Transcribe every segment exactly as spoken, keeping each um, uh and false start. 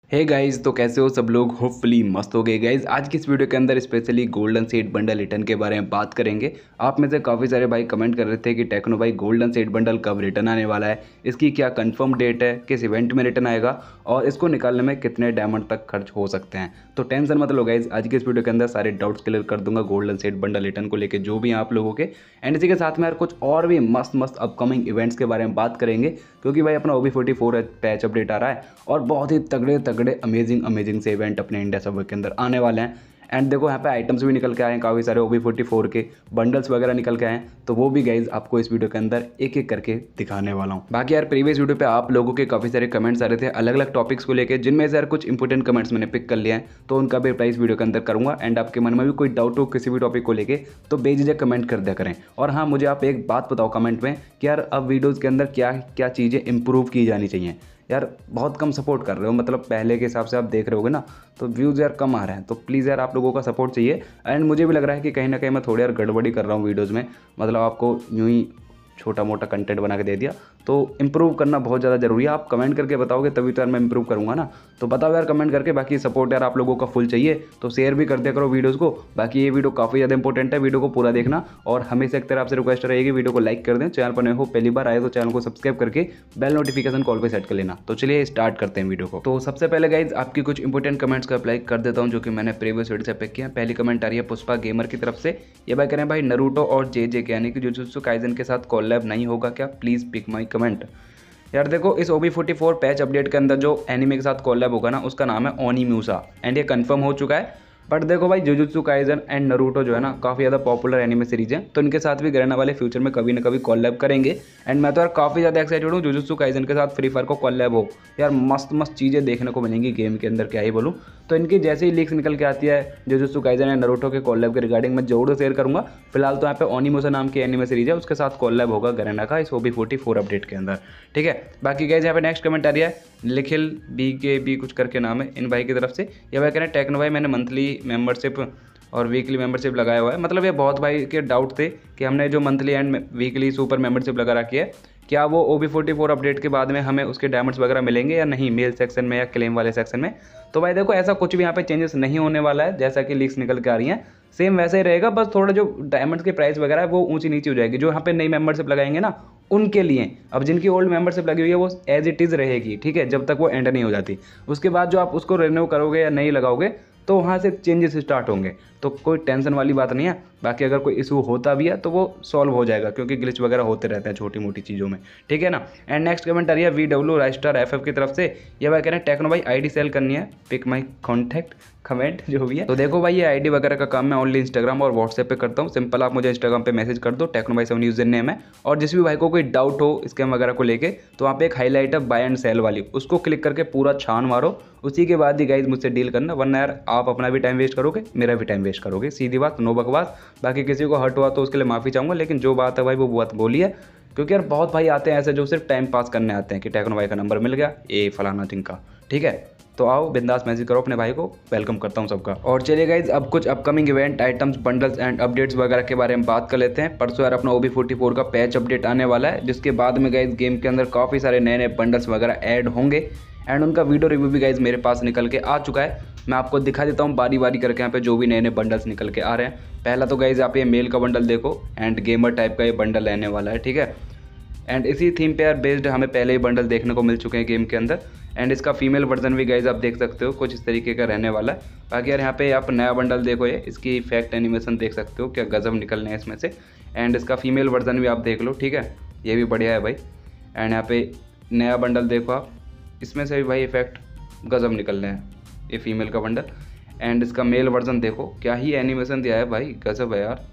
Hey guys, तो कैसे हो सब लोग। होपफुली मस्त हो गए गाइस। आज की इस वीडियो के अंदर specially golden seed bundle return के बारे में बात करेंगे। आप में से काफ़ी सारे भाई कमेंट कर रहे थे कि टेक्नो भाई गोल्डन सीड बंडल कब रिटर्न आने वाला है, इसकी क्या कंफर्म डेट है, किस इवेंट में रिटर्न आएगा और इसको निकालने में कितने डायमंड तक खर्च हो सकते हैं। तो टेंशन मत लो गाइस, आज की इस वीडियो के अंदर सारे डाउट्स क्लियर कर दूंगा गोल्डन सीड बंडल रिटर्न को लेकर जो भी हैं आप लोगों के। एंड इसी के साथ में यार कुछ और भी मस्त मस्त अपकमिंग इवेंट्स के बारे में बात करेंगे, क्योंकि भाई अपना O B forty four patch update आ रहा है और बहुत ही तगड़े तगड़े अमेजिंग अमेजिंग से इवेंट अपने इंडिया सर्वर के अंदर आने वाले हैं। एंड देखो यहाँ पे आइटम्स भी निकल के आए हैं, काफ़ी सारे ओ बी फोर्टी फोर के बंडल्स वगैरह निकल के आए हैं, तो वो भी गाइज आपको इस वीडियो के अंदर एक एक करके दिखाने वाला हूँ। बाकी यार प्रीवियस वीडियो पे आप लोगों के काफ़ी सारे कमेंट्स आ रहे थे अलग अलग टॉपिक्स को लेकर, जिनमें से यार कुछ इंपॉर्टेंट कमेंट्स मैंने पिक कर लिया है, तो उनका भी रिप्लाई इस वीडियो के अंदर करूँगा। एंड आपके मन में भी कोई डाउट हो किसी भी टॉपिक को लेकर तो बेझिझक कमेंट कर दिया करें। और हाँ, मुझे आप एक बात बताओ कमेंट में कि यार अब वीडियोज़ के अंदर क्या क्या चीज़ें इंप्रूव की जानी चाहिए। यार बहुत कम सपोर्ट कर रहे हो, मतलब पहले के हिसाब से आप देख रहे होगे ना, तो व्यूज़ यार कम आ रहे हैं, तो प्लीज़ यार आप लोगों का सपोर्ट चाहिए। एंड मुझे भी लग रहा है कि कहीं ना कहीं मैं थोड़ी यार गड़बड़ी कर रहा हूँ वीडियोज़ में, मतलब आपको यूँ ही छोटा मोटा कंटेंट बना के दे दिया, तो इंप्रूव करना बहुत ज़्यादा ज़रूरी है। आप कमेंट करके बताओगे तभी तो यार मैं इंप्रूव करूँगा ना, तो बताओ यार कमेंट करके। बाकी सपोर्ट यार आप लोगों का फुल चाहिए, तो शेयर भी कर दिया करो वीडियोज़ को। बाकी ये वीडियो काफ़ी ज़्यादा इंपॉर्टेंट है, वीडियो को पूरा देखना। और हमेशा एक तरह आपसे रिक्वेस्ट रहेगी, वीडियो को लाइक कर दें, चैनल पर नए हो पहली बार आए तो चैनल को सब्सक्राइब करके बेल नोटिफिकेशन कॉल पर सेट कर लेना। तो चलिए स्टार्ट करते हैं वीडियो को। तो सबसे पहले गाइज आपकी कुछ इंपॉर्टेंट कमेंट्स का अप्लाई कर देता हूँ, जो कि मैंने प्रीवियस वीडियो से पिक किया। पहली कमेंट आ रही है पुष्पा गेमर की तरफ से। ये भाई कह रहे हैं भाई नरूटो और जे जे के यानी कि जुजुत्सु काइजन के साथ कॉलैब नहीं होगा क्या, प्लीज़ पिक माई कमेंट। यार देखो, इस O B forty four patch update के अंदर जो एनिमे के साथ कॉलैब होगा ना, उसका नाम है ओनीम्यूसा एंड ये कंफर्म हो चुका है। बट देखो भाई, जुजुत्सु काइजन एंड नरूटो जो है ना काफ़ी ज़्यादा पॉपुलर एनिमे सीरीज है, तो इनके साथ भी गरना वाले फ्यूचर में कभी ना कभी कॉलैब करेंगे। एंड मैं तो यार काफ़ी ज़्यादा एक्साइटेड हूँ जुजुत्सु काइजन के साथ फ्री फायर को कॉलैब हो। यार मस्त मस्त चीज़ें देखने को मिलेंगी गेम के अंदर, क्या ही बोलूँ। तो इनकी जैसे ही लीक्स निकल के आती है जुजुत्सु काइजन एंड नरूटो के कॉलैब के रिगार्डिंग मैं जरूर शेयर करूँगा। फिलहाल तो यहाँ पे ओनीम्यूसा नाम की एनिमे सीरीज है, उसके साथ कॉलैब होगा गरना का इस O B forty four update के अंदर, ठीक है। बाकी गाइस यहाँ पे नेक्स्ट कमेंट आ रही है निखिल बी के बी कुछ करके नाम है इन भाई की तरफ से। ये भाई कह रहे हैं टेक्नो भाई मैंने मंथली मेंबरशिप और वीकली मेंबरशिप लगाया हुआ है। मतलब ये बहुत भाई के डाउट थे कि हमने जो monthly and weekly super membership लगा रखी है, क्या वो O B forty four update के बाद में हमें उसके डायमंड्स वगैरह मिलेंगे या नहीं, मेल सेक्शन में या क्लेम वाले सेक्शन में। तो भाई देखो, ऐसा कुछ भी यहाँ पे चेंजेस नहीं होने वाला है, जैसा कि लीक्स निकल के आ रही हैं सेम वैसे ही रहेगा। बस थोड़ा जो डायमंड्स की प्राइस वगैरह है वो ऊंची नीची हो जाएगी, जो यहाँ पे नई मेंबरशिप लगाएंगे ना उनके लिए। अब जिनकी ओल्ड मेंबरशिप लगी हुई है वो एज इट इज़ रहेगी, ठीक है, जब तक वो एंड नहीं हो जाती। उसके बाद जो आप उसको रिन्यू करोगे या नहीं लगाओगे तो वहाँ से चेंजेस स्टार्ट होंगे, तो कोई टेंशन वाली बात नहीं है। बाकी अगर कोई इशू होता भी है तो वो सॉल्व हो जाएगा, क्योंकि ग्लिच वगैरह होते रहते हैं छोटी मोटी चीज़ों में, ठीक है ना। एंड नेक्स्ट कमेंट आ रही है वी डब्ल्यू राइस्टार एफ एफ की तरफ से। ये भाई कह रहे हैं टेक्नो भाई आईडी सेल करनी है, पिक माई कॉन्टैक्ट कमेंट जो भी है। तो देखो भाई, ये आईडी वगैरह का काम मैं ओनली इंस्टाग्राम और व्हाट्सएप पे करता हूँ। सिंपल आप मुझे इंस्टाग्राम पे मैसेज कर दो, टेक्नो भाई सेवन यूजर नेम है। और जिस भी भाई को कोई डाउट हो स्कैम वगैरह को लेके, तो वहाँ पे एक हाईलाइट है बाय एंड सेल वाली, उसको क्लिक करके पूरा छान मारो, उसी के बाद ही गाइज मुझसे डील करना, वरना यार आप अपना भी टाइम वेस्ट करोगे, मेरा भी टाइम वेस्ट करोगे। सीधी बात, नो बकवास। बाकी किसी को हर्ट हुआ तो उसके लिए माफ़ी चाहूँगा, लेकिन जो बात है भाई वो बात बोली है, क्योंकि यार बहुत भाई आते हैं ऐसे जो सिर्फ टाइम पास करने आते हैं कि टेक्नो भाई का नंबर मिल गया ये फलाना टिंका, ठीक है। तो आओ बिंदास मैसेज करो अपने भाई को, वेलकम करता हूँ सबका। और चलिए गाइज, अब कुछ upcoming event items bundles and updates वगैरह के बारे में बात कर लेते हैं। परसों यार अपना ओ बी फोर्टी फोर का पैच अपडेट आने वाला है, जिसके बाद में गाइज गेम के अंदर काफ़ी सारे नए नए बंडल्स वगैरह ऐड होंगे। एंड उनका वीडियो रिव्यू भी गाइज मेरे पास निकल के आ चुका है, मैं आपको दिखा देता हूँ बारी बारी करके यहाँ पे जो भी नए नए बंडल्स निकल के आ रहे हैं। पहला तो गाइज आप ये मेल का बंडल देखो, एंड गेमर टाइप का ये बंडल रहने वाला है, ठीक है। एंड इसी थीम पे यार बेस्ड हमें पहले ही बंडल देखने को मिल चुके हैं गेम के अंदर। एंड इसका फीमेल वर्जन भी गाइज आप देख सकते हो, कुछ इस तरीके का रहने वाला है। बाकी यार यहाँ पे आप नया बंडल देखो, ये इसकी इफेक्ट एनिमेशन देख सकते हो, क्या गजब निकलने हैं इसमें से। एंड इसका फीमेल वर्जन भी आप देख लो, ठीक है, ये भी बढ़िया है भाई। एंड यहाँ पे नया बंडल देखो आप, इसमें से भी भाई इफेक्ट गजब निकल रहे हैं, ये फीमेल का बंडल। एंड इसका मेल वर्जन देखो, क्या ही एनिमेशन दिया है भाई, गजब है यार,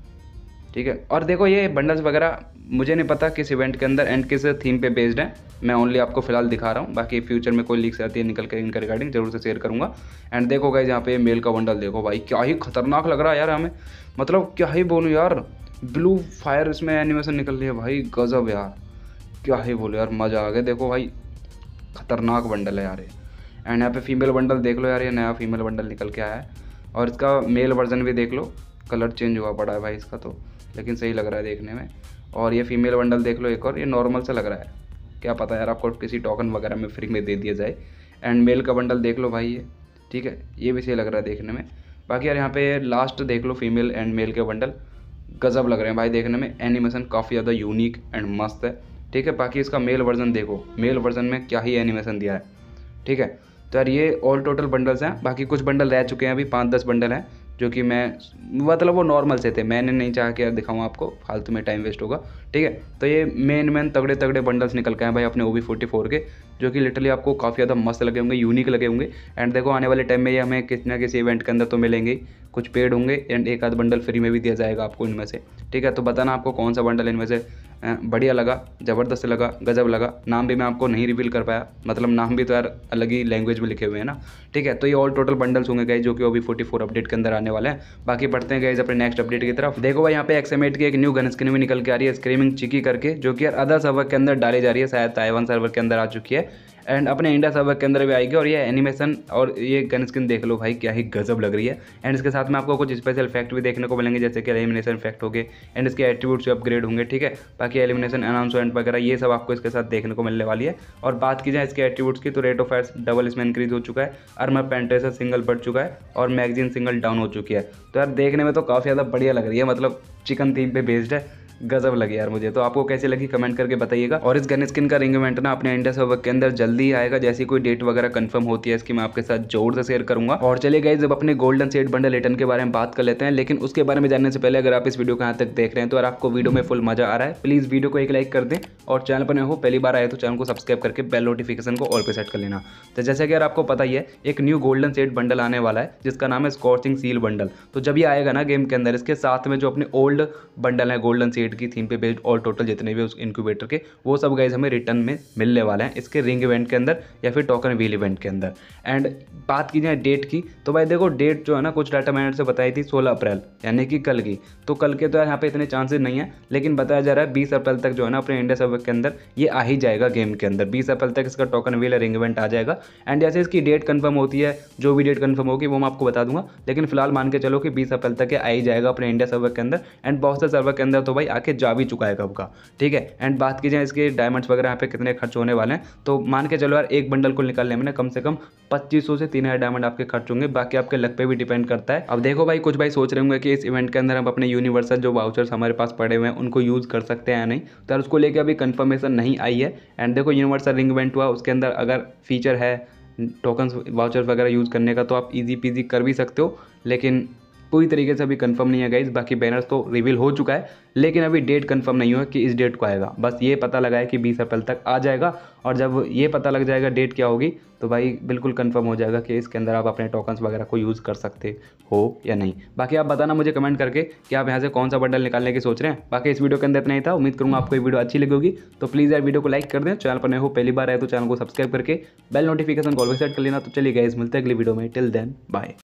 ठीक है। और देखो ये बंडल्स वगैरह मुझे नहीं पता किस इवेंट के अंदर एंड किस थीम पे बेस्ड है, मैं ओनली आपको फिलहाल दिखा रहा हूँ। बाकी फ्यूचर में कोई लीक्स आती है निकल के इनका रिगार्डिंग जरूर से शेयर करूँगा। एंड देखो गाइस, यहाँ पे मेल का बंडल देखो भाई, क्या ही खतरनाक लग रहा है यार हमें, मतलब क्या ही बोलूँ यार, ब्लू फायर इसमें एनिमेशन निकल रही है भाई, गजब यार, क्या ही बोलो यार, मज़ा आ गया। देखो भाई खतरनाक बंडल है यार ये। एंड यहाँ पे फीमेल बंडल देख लो यार, ये नया फीमेल बंडल निकल के आया है, और इसका मेल वर्जन भी देख लो, कलर चेंज हुआ पड़ा है भाई इसका तो, लेकिन सही लग रहा है देखने में। और ये फीमेल बंडल देख लो एक और, ये नॉर्मल सा लग रहा है, क्या पता यार आपको किसी टोकन वगैरह में फ्री में दे दिया जाए। एंड मेल का बंडल देख लो भाई ये, ठीक है, ये भी सही लग रहा है देखने में। बाकी यार यहाँ पे लास्ट देख लो फीमेल एंड मेल के बंडल, गजब लग रहे हैं भाई देखने में, एनिमेशन काफ़ी ज़्यादा यूनिक एंड मस्त है, ठीक है। बाकी इसका मेल वर्जन देखो, मेल वर्जन में क्या ही एनिमेशन दिया है, ठीक है। तो यार ये ऑल टोटल बंडल्स हैं, बाकी कुछ बंडल रह चुके हैं, अभी पाँच दस बंडल हैं जो कि मैं मतलब वो नॉर्मल से थे, मैंने नहीं चाहा कि यार दिखाऊँ आपको, फालतू में टाइम वेस्ट होगा, ठीक है। तो ये मेन मेन तगड़े तगड़े बंडल्स निकल के हैं भाई अपने ओ बी फोर्टी फोर के, जो कि लिटरली आपको काफ़ी ज़्यादा मस्त लगे होंगे, यूनिक लगे होंगे। एंड देखो आने वाले टाइम में ये हमें किसी ना किसी इवेंट के अंदर तो मिलेंगे, कुछ पेड होंगे एंड एक आध बंडल फ्री में भी दिया जाएगा आपको इनमें से, ठीक है। तो बताना आपको कौन सा बंडल इनमें से बढ़िया लगा, ज़बरदस्त लगा, गजब लगा। नाम भी मैं आपको नहीं रिवील कर पाया, मतलब नाम भी तो यार अलग ही लैंग्वेज में लिखे हुए हैं ना, ठीक है। तो ये ऑल टोटल बंडल्स होंगे गाइस जो कि O B forty four update के अंदर आने वाले हैं। बाकी बढ़ते हैं गाइस अपने नेक्स्ट अपडेट की तरफ। देखो भाई यहाँ पे एक्स एम एट की एक न्यू गन स्किन भी निकल के आ रही है, स्क्रीमिंग चिकी करके, जो कि यार अदर सर्वर के अंदर डाली जा रही है, शायद ताइवान सर्वर के अंदर आ चुकी है एंड अपने इंडिया सर्वर के अंदर भी आएगी। और ये एनिमेशन और ये गन स्किन देख लो भाई, क्या ही गजब लग रही है। एंड इसके साथ में आपको कुछ स्पेशल इफेक्ट भी देखने को मिलेंगे, जैसे कि एलिमिनेशन इफेक्ट हो गए एंड इसके एट्रीब्यूट्स अपग्रेड होंगे, ठीक है। बाकी एलिमिनेशन अनाउंसमेंट वगैरह ये सब आपको इसके साथ देखने को मिलने वाली है। और बात की जाए इसके एट्रीब्यूट्स की, तो रेट ऑफ फायर डबल इसमें इंक्रीज हो चुका है, आर्मर पेनिट्रेशन सिंगल बढ़ चुका है और मैगजीन सिंगल डाउन हो चुकी है। तो यार देखने में तो काफ़ी ज़्यादा बढ़िया लग रही है, मतलब चिकन थीम पे बेस्ड है, गजब लगी यार मुझे। तो आपको कैसी लगी कमेंट करके बताइएगा। और इस गन स्किन का रिंग इवेंट ना अपने इंडिया सर्वर के अंदर जल्दी आएगा, जैसी कोई डेट वगैरह कंफर्म होती है इसकी मैं आपके साथ जोर से शेयर करूंगा। और चलिए गाइस जब अपने गोल्डन सेट बंडल रिटर्न के बारे में बात कर लेते हैं, लेकिन उसके बारे में जानने से पहले अगर आप इस वीडियो को यहाँ तक देख रहे हैं तो अगर आपको वीडियो में फुल मजा आ रहा है, प्लीज़ वीडियो को एक लाइक कर दें और चैनल पर नए हो पहली बार आए तो चैनल को सब्सक्राइब करके बेल नोटिफिकेशन को ऑल पे सेट कर लेना। तो जैसे कि यार आपको पता ही है एक न्यू गोल्डन सेट बंडल आने वाला है जिसका नाम है स्कॉर्चिंग सील बंडल। तो जब ये आएगा ना गेम के अंदर, इसके साथ में जो अपने ओल्ड बंडल है गोल्डन सेट की थीम पे बेस्ड ऑल टोटल जितने भी उस इनक्यूबेटर के, वो सब गाइज हमें रिटर्न में मिलने वाले हैं इसके रिंग इवेंट के अंदर या फिर टोकन व्हील इवेंट के अंदर। एंड बात की जाए डेट की, तो भाई देखो डेट जो है ना कुछ डाटा मैंने से बताई थी सोलह अप्रैल यानी कि कल की, तो कल के तो यहाँ पे इतने चांसेस नहीं है, लेकिन बताया जा रहा है बीस अप्रैल तक जो है ना अपने इंडिया सर्वर के अंदर ये आ ही जाएगा गेम के अंदर, बीस अप्रैल तक इसका टोकन व्हील रिंग इवेंट आ जाएगा। एंड जैसे इसकी डेट कंफर्म होती है, जो भी डेट कंफर्म होगी वो मैं आपको बता दूंगा, लेकिन फिलहाल मान के चलो कि बीस अप्रैल तक आ ही जाएगा अपने इंडिया सर्वर के अंदर। एंड बहुत से सर्वर के अंदर तो भाई आके जा भी चुका है कब का, ठीक है। एंड बात की जाए इसके डायमंड्स वगैरह यहाँ पे कितने खर्च होने वाले हैं, तो मान के चलो यार एक बंडल को निकालने में ना कम से कम पच्चीस सौ से तीन हज़ार डायमंड आपके खर्च होंगे, बाकी आपके लक पे भी डिपेंड करता है। अब देखो भाई कुछ भाई सोच रहे होंगे कि इस इवेंट के अंदर हम अपने यूनिवर्सल जो वाउचर्स हमारे पास पड़े हुए हैं उनको यूज़ कर सकते हैं या नहीं, तो उसको लेकर अभी कंफर्मेशन नहीं आई है। एंड देखो यूनिवर्सल रिंग इवेंट हुआ, उसके अंदर अगर फीचर है टोकन्स वाउचर्स वगैरह यूज़ करने का तो आप ईजी पीजी कर भी सकते हो, लेकिन पूरी तरीके से अभी कंफर्म नहीं है गाइज। बाकी बैनर्स तो रिवील हो चुका है, लेकिन अभी डेट कंफर्म नहीं हुआ कि इस डेट को आएगा, बस ये पता लगा है कि बीस अप्रैल तक आ जाएगा। और जब ये पता लग जाएगा डेट क्या होगी तो भाई बिल्कुल कंफर्म हो जाएगा कि इसके अंदर आप अपने टोकन्स वगैरह को यूज़ कर सकते हो या नहीं। बाकी आप बताना मुझे कमेंट करके कि आप यहाँ से कौन सा बंडल निकालने की सोच रहे हैं। बाकी इस वीडियो के अंदर इतना ही था, उम्मीद करूँगा आपको ये वीडियो अच्छी लगी होगी, तो प्लीज़ यार वीडियो को लाइक कर दें, चैनल पर नए हो पहली बार आए तो चैनल को सब्सक्राइब करके बेल नोटिफिकेशन कॉल पर सेट कर लेना। तो चलिए गाइस मिलते हैं अगली वीडियो में, टिल देन बाय।